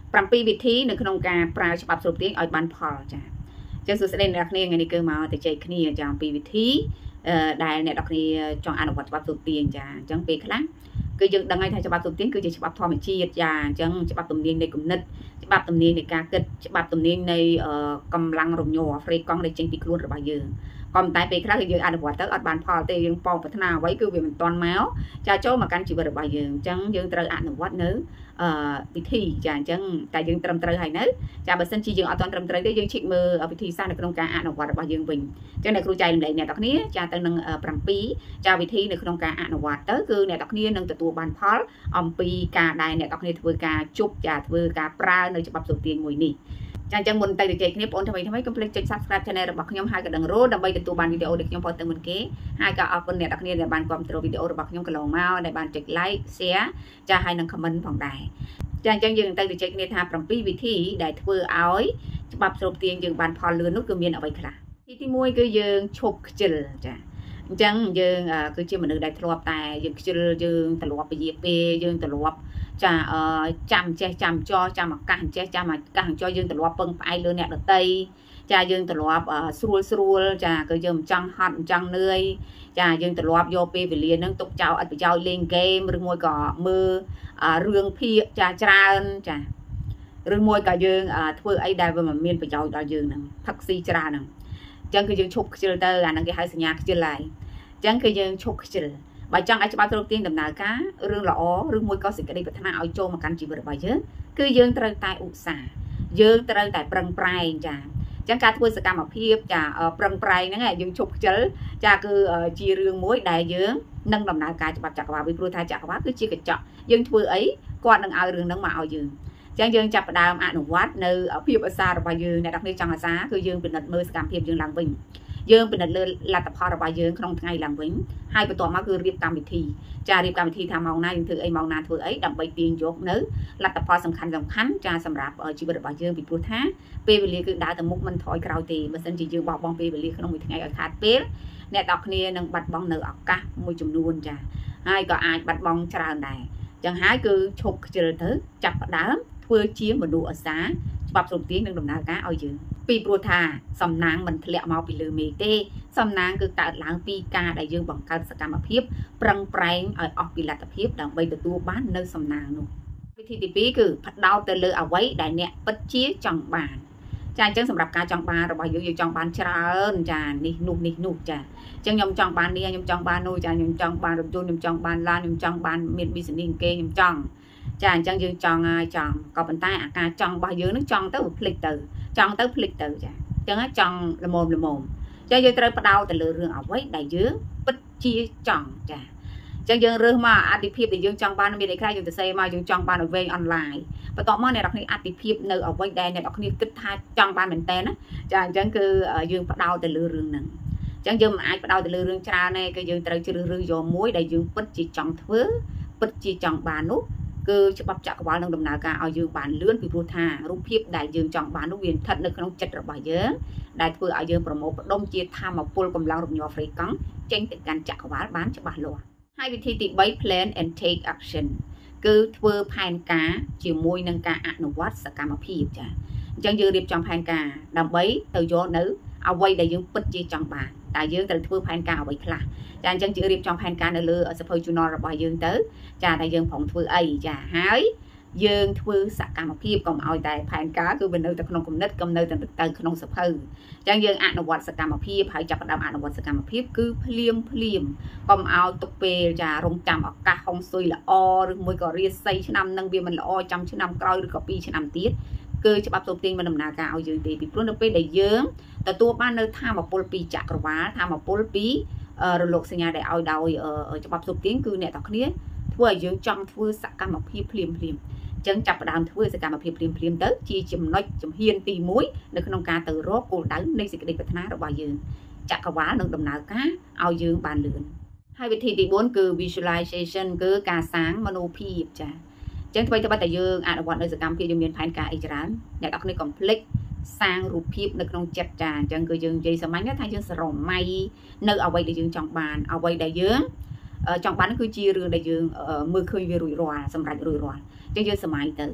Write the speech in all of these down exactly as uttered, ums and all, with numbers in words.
ប្រាំពីរវិធីនៅក្នុងការប្រើច្បាប់ស្រូបទាញឲ្យបានផលចាចឹងសួស្តីអ្នកគ្នាថ្ងៃនេះគឺមកទៅជែកគ្នាចាអំពីវិធីដែលអ្នកនរគ្នាចង់អនុវត្តច្បាប់ស្រូបទាញចាអញ្ចឹងពេលខ្លះគឺយើងដឹងហើយថាច្បាប់ស្រូបទាញគឺជាច្បាប់ធម្មជាតិចាអញ្ចឹងច្បាប់ទំនាញនៃគំនិតច្បាប់ទំនាញនៃការគិតច្បាប់ទំនាញនៃកម្លាំងរំញ័រហ្វ្រេកង់ដែលចេញពីខ្លួនរបស់យើងក៏តែពេលខ្លះគឺយើងអនុវត្តទៅអត់បានផលទេយើងប៉ងប្រាថ្នាអ្វីគឺវាមិនទាន់មកចាចូលមកកាន់ជីវិតរបស់យើងអញ្ចឹងយើងត្រូវអនុវត្តនៅអឺវិធីចាអញ្ចឹងតែយើងត្រឹមត្រូវហើយនៅចាបើសិនជាយើងអត់ទាន់ត្រឹមត្រូវទេយើងឈិកមើលវិធីសាស្ត្រនៅក្នុងការអនុវត្តរបស់យើងវិញអញ្ចឹងអ្នកគ្រូចែករំលែកអ្នកនរគ្នាចាទៅនឹងប្រាំពីរចាវិធីនៅក្នុងការអនុវត្តទៅគឺអ្នកនរគ្នានឹងទទួលបានផលអំពីការដែលអ្នកនរគ្នាធ្វើការជប់ចាធ្វើការប្រើនៅច្បាប់ស្រូបទាញមួយនេះចាអញ្ចឹងមុនទៅជជែកគ្នាបងប្អូនថ្មីថ្មីកុំភ្លេចចុច Subscribe Channel របស់ខ្ញុំហើយក៏ដឹងរោដើម្បីទទួលបានវីដេអូដែលខ្ញុំផុសទៅមុនគេហើយក៏អរគុណអ្នកនរគ្នាដែលបានគាំទ្រវីដេអូរបស់ខ្ញុំកន្លងមកដែលបានចុច Like Share ចាហើយនឹង Comment ផងដែរចាអញ្ចឹងយើងទៅជជែកគ្នាថាប្រាំពីរវិធីដែលធ្វើឲ្យច្បាប់ស្រូបទាញយើងបានផលលឿននោះគឺមានអ្វីខ្លះទីទីមួយគឺយើងឈប់ខ្ជិលចាអញ្ចឹងយើងគឺជាមនុស្សដែលធ្លាប់តែយើងខ្ជិលយើងធ្លាប់ពជាពេលយើងធ្លាប់ចាចាំចេះចាំចោចាំឱកាសចេះចាំឱកាសចោយើងធ្លាប់ពឹងផ្អែកលើអ្នកដទៃចាយើងធ្លាប់ស្រួលស្រួលចាគឺយើងមិនចង់ហត់មិនចង់នឿយចាយើងធ្លាប់យកពេលវេលានឹងទុកចោលអត់ប្រយោជន៍លេងហ្គេមឬមួយក៏មើលរឿងភាគចាច្រើនចាឬមួយក៏យើងធ្វើអីដែលវាមិនមានប្រយោជន៍ដល់យើងហ្នឹងផឹកស៊ីច្រើនហ្នឹងអញ្ចឹងគឺយើងឈប់ខ្ជិលទៅអាហ្នឹងគេហៅសញ្ញាខ្ជិលហើយអញ្ចឹងគឺយើងឈប់ខ្ជិលបើចង់ឲ្យច្បាប់ស្រូបទាញដំណើរការរឿងល្អឬមួយក៏សេចក្តីប្រាថ្នាឲ្យចូលមកកាន់ជីវិតរបស់យើងគឺយើងត្រូវតែឧស្សាហ៍យើងត្រូវតែប្រឹងប្រែងចាអញ្ចឹងការធ្វើសកម្មភាពចាប្រឹងប្រែងហ្នឹងយើងឈប់ខ្ជិលចាគឺជារឿងមួយដែលយើងនឹងដំណើរការច្បាប់ចក្រវាឡពីព្រោះថាចក្រវាឡគឺជាកញ្ចក់យើងធ្វើអីគាត់នឹងឲ្យរឿងហ្នឹងមកឲ្យយើងអញ្ចឹងយើងចាប់ផ្ដើមអនុវត្តនៅភាពអាសារបស់យើងអ្នកនរគ្នាចង់អាសាគឺយើងពិនិត្យមើលសកម្មភាពយើងឡើងវិញយើងពិនិត្យលើលទ្ធផលរបស់យើងក្នុងថ្ងៃឡើងវិញហើយបន្ទាប់មកគឺរៀបកម្មវិធីចារៀបកម្មវិធីថាម៉ោងណាយើងធ្វើអីម៉ោងណាធ្វើអីដើម្បីទាញយកនៅលទ្ធផលសំខាន់សំខាន់ចាសម្រាប់ជីវិតរបស់យើងពីព្រោះថាពេលវេលាគឺដើរទៅមុខមិនថយក្រោយទេបើមិនជាយើងបោះបង់ពេលវេលាក្នុងមួយថ្ងៃឲ្យខាតពេលអ្នកនរគ្នានឹងបាត់បង់នៅឱកាសមួយចំនួនចាហើយក៏អាចបាត់បង់ច្រើនដែរអញ្ចឹងហើយគឺឈប់ខ្ជិលទៅចាប់ផ្ដើមធ្វើជាមនុស្សអាសាច្បាប់ស្រូបទាញនឹងដំណើរការឲ្យយើងពីព្រោះថាសំណាងមិនធ្លាក់មកពីលើមេឃទេសំណាងគឺកើតឡើងពីការដែលយើងបង្កើតសកម្មភាពប្រឹងប្រែងឲ្យអស់ពីលទ្ធភាពដើម្បីទទួលបាននៅសំណាងនោះវិធីទីពីរគឺផ្ដោតទៅលើអ្វីដែលអ្នកពិតជាចង់បានចាអញ្ចឹងសម្រាប់ការចង់បានរបស់យើងយើងចង់បានច្រើនចានេះនោះនេះនោះចាអញ្ចឹងខ្ញុំចង់បាននេះខ្ញុំចង់បាននោះចាខ្ញុំចង់បានរថយន្តខ្ញុំចង់បានឡានខ្ញុំចង់បានមាន business គេខ្ញុំចង់ចាអញ្ចឹងយើងចង់ហើយចង់ក៏ប៉ុន្តែអាការចង់របស់យើងនឹងចង់ទៅភ្លេចទៅចង់ទៅភ្លេចទៅចាអញ្ចឹងចង់ល្មមល្មមចាយើងត្រូវផ្ដោតទៅលើរឿងអ្វីដែលយើងពិតជាចង់ចាអញ្ចឹងយើងរើសមកអតិភិបដែលយើងចង់បានមានអីខ្លះយើងទៅសេមកយើងចង់បានឲ្យវែងអនឡាញបន្ទាប់មកអ្នកនរគ្នាអតិភិបនៅអ្វីដែលអ្នកនរគ្នាគិតថាចង់បានមែនតើណាចាអញ្ចឹងគឺយើងផ្ដោតទៅលើរឿងហ្នឹងអញ្ចឹងយើងមិនអាចផ្ដោតទៅលើរឿងច្រើនទេគឺយើងត្រូវជ្រើសរើសយកមួយដែលយើងពិតជាចង់ធ្វើពិតជាចង់បាននោះគឺច្បាប់ចក្រវាឡនឹងដំណើរការឲ្យយើងបានលឿនពីព្រោះថារូបភាពដែលយើងចង់បាននោះវាស្ថិតនៅក្នុងចិត្តរបស់យើងដែលធ្វើឲ្យយើងប្រមូលផ្ដុំជាធម៌ពលកម្លាំងរំញ័រហ្វ្រេកង់ចេញទៅកាន់ចក្រវាឡបានច្បាស់លាស់ហើយវិធីទីបី plan and take action គឺធ្វើផែនការជាមួយនឹងការអនុវត្តសកម្មភាពចាអញ្ចឹងយើងរៀបចំផែនការដើម្បីទៅយកនៅអ្វីដែលយើងពិតជាចង់បានតែយើងត្រូវធ្វើផែនការអ្វីខ្លះចាអញ្ចឹងយើងរៀបចំផែនការនៅលើសភៅ journal របស់យើងទៅចាតែយើងប្រងធ្វើអីចាហើយយើងធ្វើសកម្មភាពកុំឲ្យតែផែនការគឺវានៅតែក្នុងគំនិតកុំនៅតែទៅក្នុងសភៅអញ្ចឹងយើងអនុវត្តសកម្មភាពហើយចាប់ផ្ដើមអនុវត្តសកម្មភាពគឺភ្លាមភ្លាមកុំឲ្យទុកពេលចារងចាំឱកាសហុងស៊ុយល្អឬមួយក៏រាសីឆ្នាំនឹងវាមិនល្អចាំឆ្នាំក្រោយឬក៏ពីរឆ្នាំទៀតគឺច្បាប់ស្រូបទាញមិនដំណើរការឲ្យយើងទេពីព្រោះនៅពេលដែលយើងទទួលបាននៅធម៌ពលពីចក្រវាឡធម៌ពលពីរលកសញ្ញាដែលឲ្យដោយច្បាប់ស្រូបទាញគឺអ្នកទាំងគ្នាធ្វើឲ្យយើងចង់ធ្វើសកម្មភាពភ្លាមភ្លាមអញ្ចឹងចាប់ផ្ដើមធ្វើសកម្មភាពភ្លាមភ្លាមទៅជាចំណុចជំហានទីមួយនៅក្នុងការទៅរកគោលដៅនៃសេចក្តីប្រាថ្នារបស់យើងចក្រវាឡនឹងដំណើរការឲ្យយើងបានលឿនហើយវិធីទីបួនគឺ visualization គឺការសាងមនោភាពចាអញ្ចឹងធ្វើទៅតែយើងអនុវត្តនៅសកម្មភាពយើងមានផែនការអីច្រើនអ្នកនរគ្នាកុំភ្លេចសាងរូបភាពនៅក្នុងចិត្តចាអញ្ចឹងគឺយើងនិយាយសាមញ្ញថាយើងសរមៃនៅអ្វីដែលយើងចង់បានអ្វីដែលយើងចង់បានគឺជារឿងដែលយើងមើលឃើញវារួចរាល់សម្រាប់រួចរាល់អញ្ចឹងយើងសម័យទៅ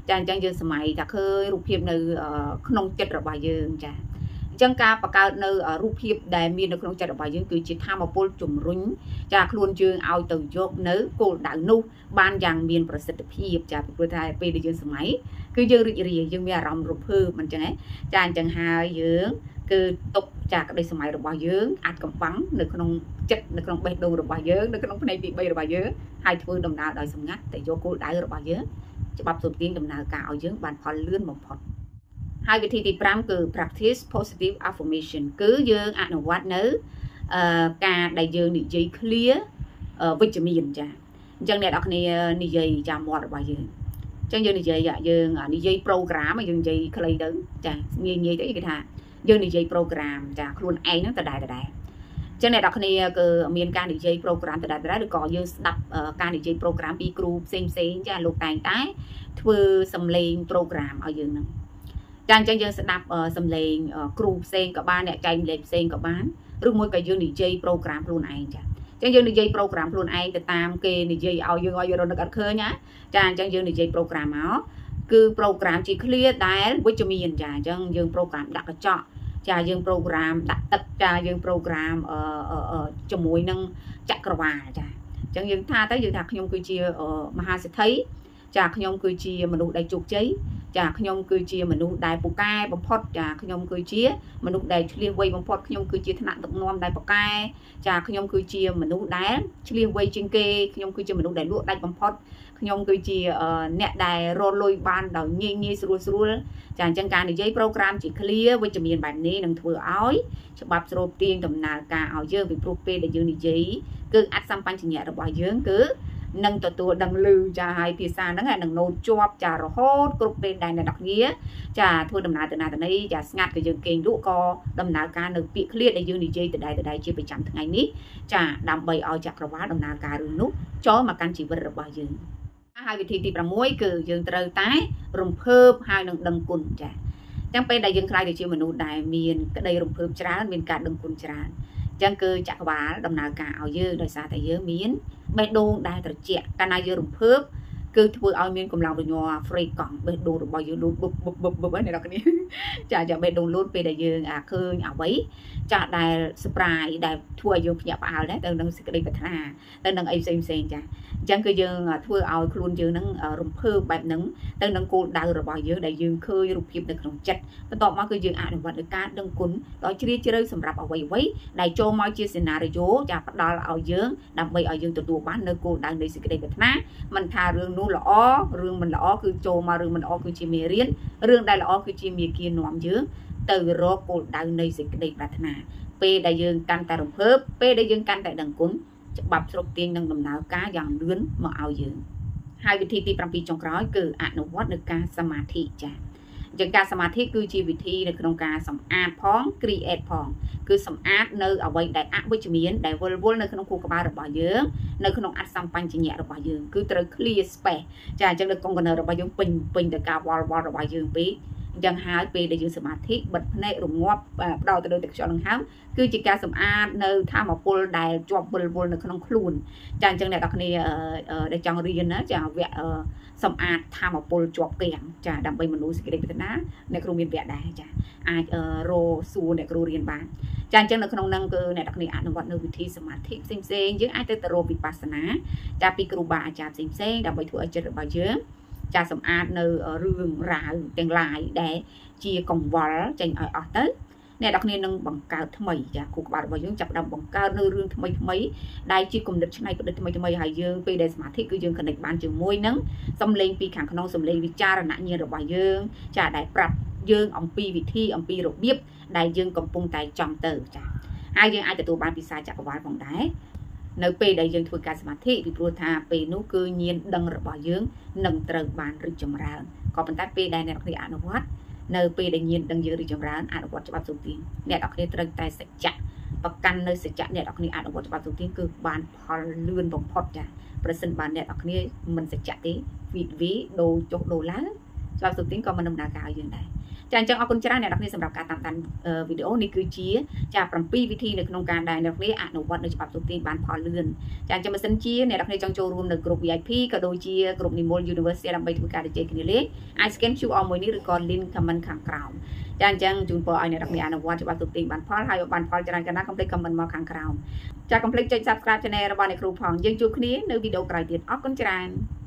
ចាអញ្ចឹងយើងសម័យថាឃើញរូបភាពនៅក្នុងចិត្តរបស់យើងចាអញ្ចឹងការបង្កើតនៅរូបភាពដែលមាននៅក្នុងចិត្តរបស់យើងគឺជាធម៌ពលជំរុញចាខ្លួនយើងឲ្យទៅយកនៅគោលដៅនោះបានយ៉ាងមានប្រសិទ្ធភាពចាព្រោះថាពេលដែលយើងសម័យគឺយើងរីករាយយើងមានអារម្មណ៍រំភើបមិនអញ្ចឹងចាអញ្ចឹងហើយយើងគឺទុកចាក្តីសម័យរបស់យើងអាចកំបាំងនៅក្នុងចិត្តនៅក្នុងបេះដូងរបស់យើងនៅក្នុងភ្នែកទីបីរបស់យើងហើយធ្វើដំណើរដោយសម្ងាត់ទៅយកគោលដៅរបស់យើងច្បាប់សូទាញដំណើរការឲ្យយើងបានផលលឿនបំផុតហើយវិធីទីប្រាំគឺ practice positive affirmation គឺយើងអនុវត្តនៅការដែលយើងនិយាយ clear វិជ្ជមានចាអញ្ចឹងអ្នកនរគ្នានិយាយចាំមាត់របស់យើងអញ្ចឹងយើងនិយាយយើងនិយាយ program យើងនិយាយខ្លីទៅចាងាយងាយទៅគេថាយើងនិយាយ program ចាខ្លួនឯងហ្នឹងដដែលដដែលអញ្ចឹងអ្នកនរគ្នាគឺមានការនិយាយ program ដដែលដដែលឬក៏យើងស្ដាប់ការនិយាយ program ពីគ្រូផ្សេងផ្សេងចាលោកតែងតែធ្វើសំឡេង program ឲ្យយើងហ្នឹងចាអញ្ចឹងយើងស្ដាប់សំឡេងគ្រូផ្សេងក៏បានអ្នកចែកម្លែកផ្សេងក៏បានឬមួយក៏យើងនិយាយ program ខ្លួនឯងចាអញ្ចឹងយើងនិយាយ program ខ្លួនឯងទៅតាមគេនិយាយឲ្យយើងឲ្យយើងរត់នឹកអត់ឃើញណាចាអញ្ចឹងយើងនិយាយ program មកគឺ program ជា clear ដែលវិជ្ជមានចាអញ្ចឹងយើង program ដាក់កញ្ចក់ចាយើង program ដាក់ទឹកចាយើង program អឺជាមួយនឹងចក្រវាលចាអញ្ចឹងយើងថាទៅយើងថាខ្ញុំគឺជាមហាសេដ្ឋីចាខ្ញុំគឺជាមនុស្សដែលជោគជ័យចាខ្ញុំគឺជាមនុស្សដែលពូកែបំផុតចាខ្ញុំគឺជាមនុស្សដែលឆ្លៀសវៃបំផុតខ្ញុំគឺជាថ្នាក់ដឹកនាំដែលពូកែចាខ្ញុំគឺជាមនុស្សដែលឆ្លៀសវៃជាងគេខ្ញុំគឺជាមនុស្សដែលលក់ដាច់បំផុតខ្ញុំគឺជាអ្នកដែលរលុយបានដោយងាយងាយស្រួលស្រួលចាអញ្ចឹងការនិយាយ program ជា clear វិជ្ជមានបែបនេះនឹងធ្វើឲ្យច្បាប់ស្រូបទាញដំណើរការឲ្យយើងពីព្រោះពេលដែលយើងនិយាយគឺអត្តសម្បញ្ញៈរបស់យើងគឺនឹងទទួលដឹងឮចាហើយភាសាហ្នឹងនឹងណូតជាប់ចារហូតគ្រប់ពេលដែលអ្នកនរគ្នាចាធ្វើដំណើរទៅណាទៅណីចាស្ងាត់ក៏យើងគេងលក់ក៏ដំណើរការនៅពាក្យឃ្លាដែលយើងនិយាយដដែលដដែលជាប្រចាំថ្ងៃនេះចាដើម្បីឲ្យចក្រវាលដំណើរការរឿងនោះចូលមកកាន់ជីវិតរបស់យើងហើយវិធីទីប្រាំមួយគឺយើងត្រូវតែរំភើបហើយនឹងដឹងគុណចាចឹងពេលដែលយើងខ្លាយទៅជាមនុស្សដែលមានក្តីរំភើបច្រើនមានការដឹងគុណច្រើនចឹងគឺចក្រវាលដំណើរការឲ្យយើងដោយសារតែយើងមានបេះដូងដែលត្រជាក់កាលណាយើងរំភើបគឺធ្វើឲ្យមានកម្លាំងរញ័រ free កង់បេះដូងរបស់យើងលូតបុបបុបបុបបុបអ្នកនរគ្នាចាចាបេះដូងលូតពេលដែលយើងអាឃើញអ្វីចាដែល surprise ដែលធ្វើឲ្យយើងភ្ញាក់ផ្អើលដែរទៅនឹងសេចក្តីប្រាថ្នាទៅនឹងអីផ្សេងផ្សេងចាអញ្ចឹងគឺយើងធ្វើឲ្យខ្លួនយើងនឹងរំភើបបែបហ្នឹងទៅនឹងគោលដៅរបស់យើងដែលយើងឃើញរូបភាពនៅក្នុងចិត្តបន្ទាប់មកគឺយើងអនុវត្តដោយការដឹងគុណដោយជ្រាលជ្រៅសម្រាប់អ្វីអ្វីដែលចូលមកជាសេណារីយ៉ូចាផ្ដល់ឲ្យយើងដើម្បីឲ្យយើងទទួលបាននៅគោលដៅនៃសេចក្តីប្រាថ្នាមិនថារឿងនោះល្អរឿងមិនល្អគឺចូលមករឿងមិនល្អគឺជាមេរៀនរឿងដែលល្អគឺជាមាគ៌ានាំយើងទៅរកគោលដៅនៃសេចក្តីប្រាថ្នាពេលដែលយើងកាន់តែរំភើបពេលដែលយើងកាន់តែដឹងគុណច្បាប់ស្រុកទាញនឹងដំណើរការយ៉ាងលឿនមកឲ្យយើងហើយវិធីទីប្រាំពីរចុងក្រោយគឺអនុវត្តនៅការសមាធិចាអញ្ចឹងការសមាធិគឺជាវិធីនៅក្នុងការសម្អាតផង create ផងគឺសម្អាតនៅអ្វីដែលអវិជ្ជមានដែលវិលវល់នៅក្នុងខួរក្បាលរបស់យើងនៅក្នុងអត្តសម្បញ្ញៈរបស់យើងគឺត្រូវ clear space ចាអញ្ចឹងនៅកុងកណ្ដុររបស់យើងពេញពេញទៅការវល់វល់របស់យើងពេកអញ្ចឹងហើយពេលដែលយើងសមាធិបិទភ្នែករងាប់ផ្ដោតទៅលើទឹកខ្យល់ដង្ហើមគឺជាការសម្អាតនៅធម៌ពលដែលជាប់វិលវល់នៅក្នុងខ្លួនចាអញ្ចឹងអ្នកនរគ្នាដែលចង់រៀនណាចាវគ្គសម្អាតធម៌ពលជាប់គាំងចាដើម្បីមនុស្សសេចក្តីប្រាថ្នាអ្នកគ្រូមានវគ្គដែរចាអាចរកសួរអ្នកគ្រូរៀនបានចាអញ្ចឹងនៅក្នុងហ្នឹងគឺអ្នកនរគ្នាអនុវត្តនៅវិធីសមាធិផ្សេងផ្សេងយើងអាចទៅទៅរកវិបស្សនាចាពីគ្រូបាអាចារ្យផ្សេងផ្សេងដើម្បីធ្វើឲ្យចិត្តរបស់យើងចាសម្អាតនៅរឿងរ៉ាវទាំងឡាយដែលជាកង្វល់ចេញឲ្យអស់ទៅអ្នកនរគ្នានឹងបង្កើតថ្មីចាគូក្បាលរបស់យើងចាប់ផ្ដើមបង្កើតនៅរឿងថ្មីថ្មីដែលជាគំនិតច្នៃប្រឌិតថ្មីថ្មីហើយយើងពេលដែលសមាធិគឺយើង connect បានជាមួយនឹងសំឡេងពីខាងក្នុងសំឡេងវិចារណញ្ញាណរបស់យើងចាដែលប្រាប់យើងអំពីវិធីអំពីរបៀបដែលយើងកំពុងតែចង់ទៅចាហើយយើងអាចទទួលបានពិសាចក្រវាលផងដែរនៅពេលដែលយើងធ្វើការសមាធិពីព្រោះថាពេលនោះគឺញាណដឹងរបស់យើងនឹងត្រូវបានរីកចម្រើនក៏ប៉ុន្តែពេលដែលអ្នកនរគ្នាអនុវត្តនៅពេលដែលញាណដឹងយើងរីកចម្រើនអនុវត្តច្បាប់សូទាញអ្នកនរគ្នាត្រូវតែសច្ចៈប្រកាន់នៅសច្ចៈអ្នកនរគ្នាអនុវត្តច្បាប់សូទាញគឺបានផលលឿនបំផុតចាប្រសិនបើអ្នកនរគ្នាមិនសច្ចៈទេវិវិដូរចុះដូរឡើងច្បាប់សូទាញក៏មិនដំណើរការឲ្យយើងដែរចាអញ្ចឹងអរគុណច្រើនអ្នកនរគ្នាសម្រាប់ការតាមដានវីដេអូនេះគឺជាចាប្រាំពីរវិធីនៅក្នុងការដែលអ្នកនរគ្នាអនុវត្តនៅច្បាប់ទូទាញបានផលលឿនចាអញ្ចឹងបើសិនជាអ្នកនរគ្នាចង់ចូលរួមនៅក្រុម វី អាយ ភី ក៏ដូចជាក្រុម Nimol University ដើម្បីធ្វើការជជែកគ្នាលេខអាច scan ក្យូ អារ មួយនេះឬក៏ link comment ខាងក្រោមចាអញ្ចឹងជូនពរឲ្យអ្នកនរគ្នាអនុវត្តច្បាប់ទូទាញបានផលហើយបានផលច្រើនកណ្ដាលកុំភ្លេច comment មកខាងក្រោមចាកុំភ្លេចចុច Subscribe Channel របស់អ្នកគ្រូផងយើងជួបគ្នានៅវីដេអូក្រោយទៀតអរគុណច្រើន